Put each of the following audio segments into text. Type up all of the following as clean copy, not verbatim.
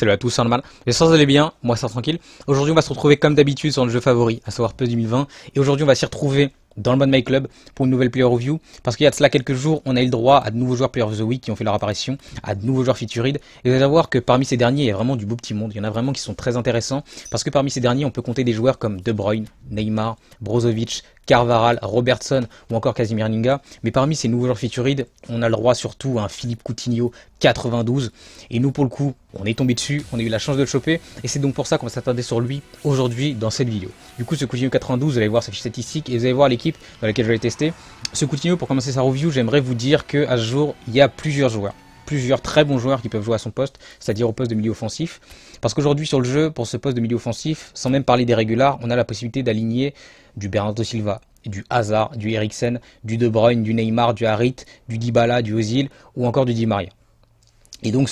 salut à tous, c'est Normal. J'espère que vous allez bien, moi ça tranquille. Aujourd'hui on va se retrouver comme d'habitude sur le jeu favori, à savoir PES 2020. Et aujourd'hui on va s'y retrouver dans le mode My Club pour une nouvelle player review. Parce qu'il y a de cela quelques jours, on a eu le droit à de nouveaux joueurs Player of the Week qui ont fait leur apparition, à de nouveaux joueurs featured. Et vous allez voir que parmi ces derniers, il y a vraiment du beau petit monde. Il y en a vraiment qui sont très intéressants. Parce que parmi ces derniers, on peut compter des joueurs comme De Bruyne, Neymar, Brozovic, Carvajal, Robertson ou encore Casimir Ninga. Mais parmi ces nouveaux joueurs featured, on a le droit surtout à un Philippe Coutinho 92. Et nous pour le coup, on est tombé dessus, on a eu la chance de le choper. Et c'est donc pour ça qu'on va s'attarder sur lui aujourd'hui dans cette vidéo. Du coup, ce Coutinho 92, vous allez voir sa fiche statistique et vous allez voir l'équipe dans laquelle je vais le tester. Ce Coutinho, pour commencer sa review, j'aimerais vous dire qu'à ce jour, il y a plusieurs joueurs. Plusieurs très bons joueurs qui peuvent jouer à son poste, c'est-à-dire au poste de milieu offensif. Parce qu'aujourd'hui sur le jeu, pour ce poste de milieu offensif, sans même parler des régulars, on a la possibilité d'aligner du Bernardo Silva, du Hazard, du Eriksen, du De Bruyne, du Neymar, du Harit, du Dybala, du Ozil ou encore du Di Maria. Et donc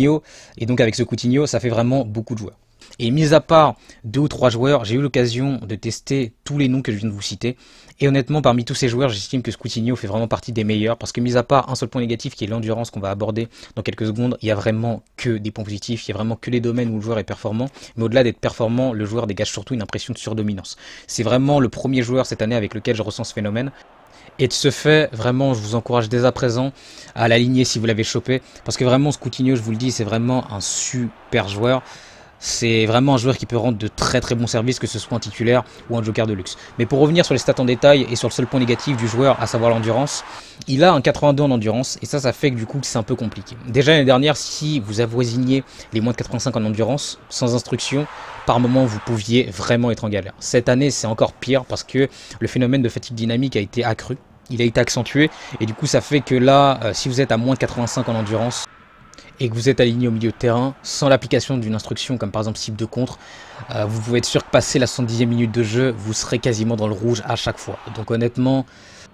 avec ce Coutinho, ça fait vraiment beaucoup de joueurs. Et mis à part 2 ou 3 joueurs, j'ai eu l'occasion de tester tous les noms que je viens de vous citer. Et honnêtement, parmi tous ces joueurs, j'estime que ce Coutinho fait vraiment partie des meilleurs. Parce que mis à part un seul point négatif qui est l'endurance qu'on va aborder dans quelques secondes, il n'y a vraiment que des points positifs. Il y a vraiment que les domaines où le joueur est performant. Mais au-delà d'être performant, le joueur dégage surtout une impression de surdominance. C'est vraiment le premier joueur cette année avec lequel je ressens ce phénomène. Et de ce fait, vraiment, je vous encourage dès à présent à l'aligner si vous l'avez chopé. Parce que vraiment, ce Coutinho, je vous le dis, c'est vraiment un super joueur. C'est vraiment un joueur qui peut rendre de très très bons services, que ce soit un titulaire ou un joker de luxe. Mais pour revenir sur les stats en détail et sur le seul point négatif du joueur, à savoir l'endurance, il a un 82 en endurance et ça fait que du coup c'est un peu compliqué. Déjà l'année dernière, si vous avoisiniez les moins de 85 en endurance, sans instruction, par moment vous pouviez vraiment être en galère. Cette année c'est encore pire parce que le phénomène de fatigue dynamique a été accru, il a été accentué et du coup ça fait que là, si vous êtes à moins de 85 en endurance, et que vous êtes aligné au milieu de terrain, sans l'application d'une instruction comme par exemple cible de contre, vous pouvez être sûr que passer la 70e minute de jeu, vous serez quasiment dans le rouge à chaque fois. Donc honnêtement,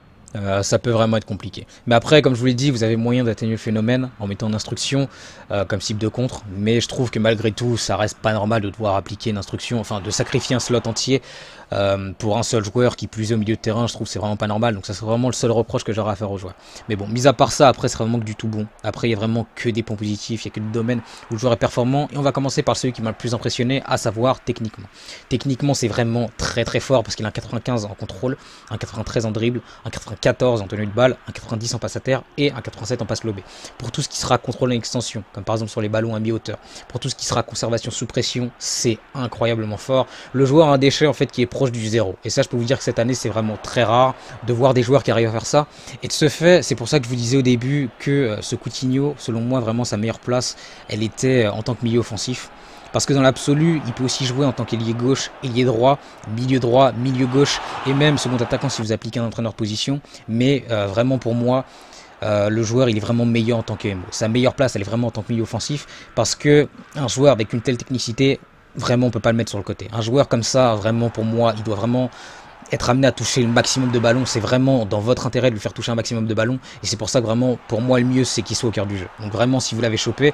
ça peut vraiment être compliqué. Mais après, comme je vous l'ai dit, vous avez moyen d'atténuer le phénomène en mettant une instruction comme cible de contre. Mais je trouve que malgré tout, ça reste pas normal de devoir appliquer une instruction, enfin de sacrifier un slot entier pour un seul joueur qui plus est au milieu de terrain. Je trouve que c'est vraiment pas normal. Donc ça serait vraiment le seul reproche que j'aurais à faire aux joueurs. Mais bon, mis à part ça, après c'est vraiment que du tout bon. Après il y a vraiment que des points positifs, il y a que des domaines où le joueur est performant. Et on va commencer par celui qui m'a le plus impressionné, à savoir techniquement. Techniquement c'est vraiment très très fort parce qu'il a un 95 en contrôle, un 93 en dribble, un 94 en tenue de balle, un 90 en passe à terre et un 87 en passe lobée. Pour tout ce qui sera contrôle en extension, comme par exemple sur les ballons à mi-hauteur, pour tout ce qui sera conservation sous pression, c'est incroyablement fort. Le joueur a un déchet en fait qui est proche du zéro. Et ça je peux vous dire que cette année c'est vraiment très rare de voir des joueurs qui arrivent à faire ça. Et de ce fait, c'est pour ça que je vous disais au début que ce Coutinho, selon moi vraiment sa meilleure place, elle était en tant que milieu offensif. Parce que dans l'absolu, il peut aussi jouer en tant qu'ailier gauche, ailier droit, milieu gauche et même second attaquant si vous appliquez un entraîneur de position. Mais vraiment pour moi, le joueur il est vraiment meilleur en tant que MO. Sa meilleure place elle est vraiment en tant que milieu offensif parce que un joueur avec une telle technicité, vraiment on peut pas le mettre sur le côté. Un joueur comme ça, vraiment pour moi, il doit vraiment être amené à toucher le maximum de ballons. C'est vraiment dans votre intérêt de lui faire toucher un maximum de ballons. Et c'est pour ça que vraiment, pour moi, le mieux, c'est qu'il soit au cœur du jeu. Donc vraiment, si vous l'avez chopé,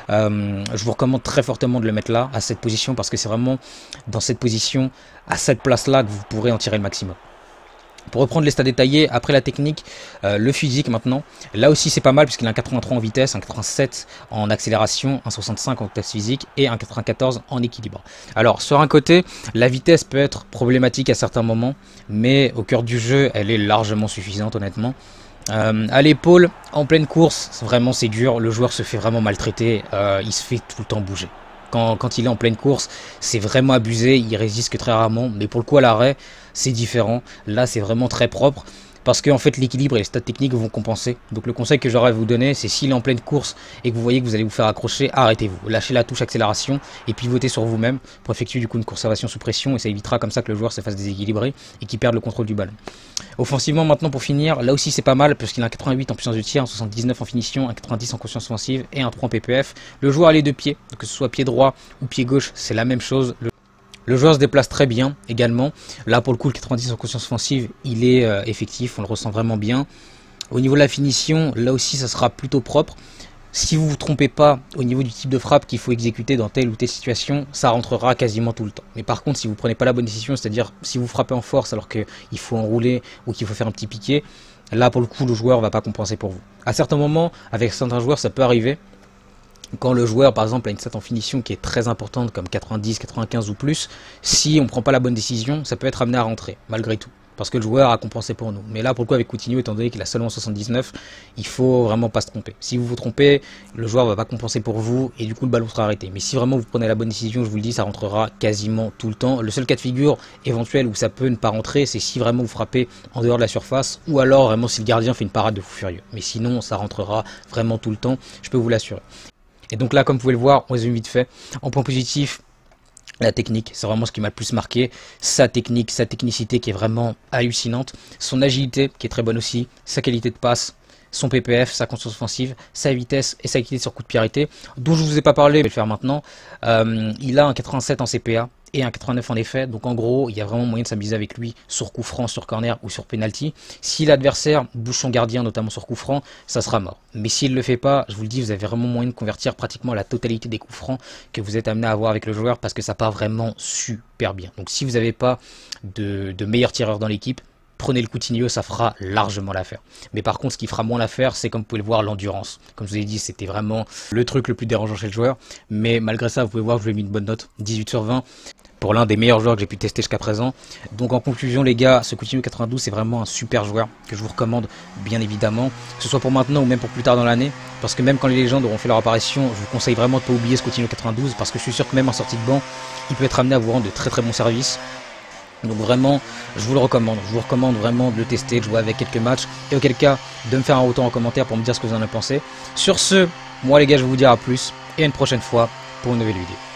je vous recommande très fortement de le mettre là, à cette position, parce que c'est vraiment dans cette position, à cette place-là, que vous pourrez en tirer le maximum. Pour reprendre les stats détaillés, après la technique, le physique maintenant, là aussi c'est pas mal puisqu'il a un 83 en vitesse, un 87 en accélération, un 65 en test physique et un 94 en équilibre. Alors sur un côté, la vitesse peut être problématique à certains moments, mais au cœur du jeu, elle est largement suffisante honnêtement. À l'épaule, en pleine course, vraiment c'est dur, le joueur se fait vraiment maltraiter, il se fait tout le temps bouger. Quand il est en pleine course, c'est vraiment abusé, il résiste que très rarement, mais pour le coup à l'arrêt, c'est différent. Là, c'est vraiment très propre, parce que en fait l'équilibre et les stats techniques vont compenser. Donc le conseil que j'aurais à vous donner, c'est s'il est en pleine course et que vous voyez que vous allez vous faire accrocher, arrêtez-vous. Lâchez la touche accélération et pivotez sur vous-même pour effectuer du coup une conservation sous pression, et ça évitera comme ça que le joueur se fasse déséquilibrer et qu'il perde le contrôle du ballon. Offensivement maintenant pour finir, là aussi c'est pas mal parce qu'il a un 88 en puissance de tir, un 79 en finition, un 90 en conscience offensive et un 3 en PPF. Le joueur a les deux pieds, donc que ce soit pied droit ou pied gauche, c'est la même chose. Le joueur se déplace très bien également. Là pour le coup le 90 en conscience offensive il est effectif, on le ressent vraiment bien. Au niveau de la finition, là aussi ça sera plutôt propre. Si vous ne vous trompez pas au niveau du type de frappe qu'il faut exécuter dans telle ou telle situation, ça rentrera quasiment tout le temps. Mais par contre, si vous ne prenez pas la bonne décision, c'est-à-dire si vous frappez en force alors qu'il faut enrouler ou qu'il faut faire un petit piqué, là pour le coup le joueur ne va pas compenser pour vous. À certains moments, avec certains joueurs ça peut arriver, Quand le joueur par exemple a une stat en finition qui est très importante comme 90, 95 ou plus, si on prend pas la bonne décision, ça peut être amené à rentrer malgré tout. Parce que le joueur a compensé pour nous. Mais là, pour le coup, avec Coutinho, étant donné qu'il a seulement 79, il faut vraiment pas se tromper. Si vous vous trompez, le joueur va pas compenser pour vous et du coup le ballon sera arrêté. Mais si vraiment vous prenez la bonne décision, je vous le dis, ça rentrera quasiment tout le temps. Le seul cas de figure éventuel où ça peut ne pas rentrer, c'est si vraiment vous frappez en dehors de la surface ou alors vraiment si le gardien fait une parade de fou furieux. Mais sinon, ça rentrera vraiment tout le temps, je peux vous l'assurer. Et donc là, comme vous pouvez le voir, on résume vite fait. En point positif, la technique, c'est vraiment ce qui m'a le plus marqué. Sa technique, sa technicité qui est vraiment hallucinante. Son agilité qui est très bonne aussi. Sa qualité de passe, son PPF, sa conscience offensive, sa vitesse et sa qualité sur coup de pied arrêté. Dont je vous ai pas parlé, je vais le faire maintenant. Il a un 87 en CPA et un 89 en effet. Donc en gros, il y a vraiment moyen de s'amuser avec lui sur coup franc, sur corner ou sur penalty. Si l'adversaire bouge son gardien, notamment sur coup franc, ça sera mort. Mais s'il ne le fait pas, je vous le dis, vous avez vraiment moyen de convertir pratiquement la totalité des coups francs que vous êtes amené à avoir avec le joueur parce que ça part vraiment super bien. Donc si vous n'avez pas de meilleur tireur dans l'équipe, prenez le Coutinho, ça fera largement l'affaire. Mais par contre, ce qui fera moins l'affaire, c'est comme vous pouvez le voir, l'endurance. Comme je vous ai dit, c'était vraiment le truc le plus dérangeant chez le joueur. Mais malgré ça, vous pouvez voir que je lui ai mis une bonne note, 18 sur 20. Pour l'un des meilleurs joueurs que j'ai pu tester jusqu'à présent. Donc en conclusion les gars, ce Coutinho 92 c'est vraiment un super joueur que je vous recommande bien évidemment, que ce soit pour maintenant ou même pour plus tard dans l'année, parce que même quand les légendes auront fait leur apparition, je vous conseille vraiment de ne pas oublier ce Coutinho 92, parce que je suis sûr que même en sortie de banc, il peut être amené à vous rendre de très très bons services. Donc vraiment, je vous le recommande. Je vous recommande vraiment de le tester, de jouer avec quelques matchs, et auquel cas, de me faire un retour en commentaire pour me dire ce que vous en avez pensé. Sur ce, moi les gars, je vais vous dire à plus, et à une prochaine fois pour une nouvelle vidéo.